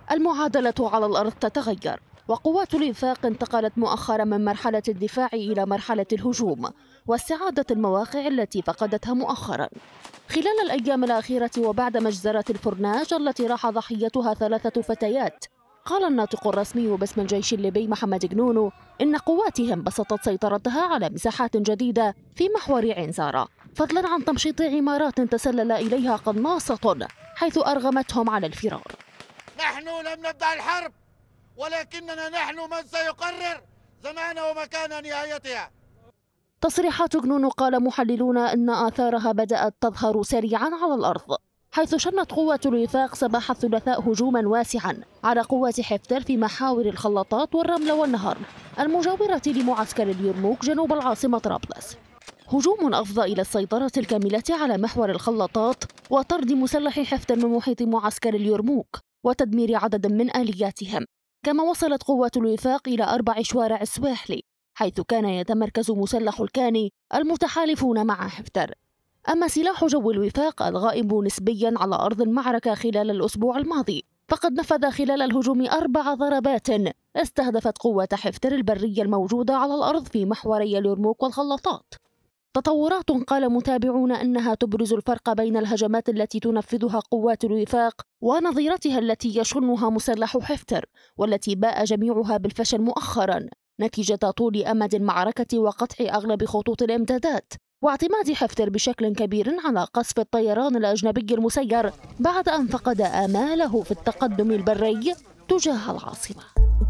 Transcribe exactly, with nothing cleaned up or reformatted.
المعادلة على الأرض تتغير، وقوات الوفاق انتقلت مؤخرا من مرحلة الدفاع إلى مرحلة الهجوم واستعادة المواقع التي فقدتها مؤخرا. خلال الأيام الأخيرة وبعد مجزرة الفرناج التي راح ضحيتها ثلاثة فتيات، قال الناطق الرسمي باسم الجيش الليبي محمد جنونو إن قواتهم بسطت سيطرتها على مساحات جديدة في محور عين زارة، فضلا عن تمشيط عمارات تسلل إليها قناصة حيث أرغمتهم على الفرار. نحن لم نبدأ الحرب، ولكننا نحن من سيقرر زمان ومكان نهايتها. تصريحات جنونو قال محللون أن آثارها بدأت تظهر سريعا على الأرض، حيث شنت قوات الوفاق صباح الثلاثاء هجوما واسعا على قوات حفتر في محاور الخلاطات والرمل والنهر المجاورة لمعسكر اليرموك جنوب العاصمة طرابلس. هجوم أفضى إلى السيطرة الكاملة على محور الخلاطات وطرد مسلح حفتر من محيط معسكر اليرموك وتدمير عدد من آلياتهم. كما وصلت قوات الوفاق إلى أربع شوارع السواحلي، حيث كان يتمركز مسلح الكاني المتحالفون مع حفتر. أما سلاح جو الوفاق الغائب نسبيا على أرض المعركة خلال الأسبوع الماضي، فقد نفذ خلال الهجوم أربع ضربات استهدفت قوة حفتر البرية الموجودة على الأرض في محوري اليرموك والخلاطات. تطورات قال متابعون أنها تبرز الفرق بين الهجمات التي تنفذها قوات الوفاق ونظيرتها التي يشنها مسلح حفتر، والتي باء جميعها بالفشل مؤخرا نتيجة طول أمد المعركة وقطع أغلب خطوط الإمدادات، واعتماد حفتر بشكل كبير على قصف الطيران الأجنبي المسير بعد أن فقد آماله في التقدم البري تجاه العاصمة.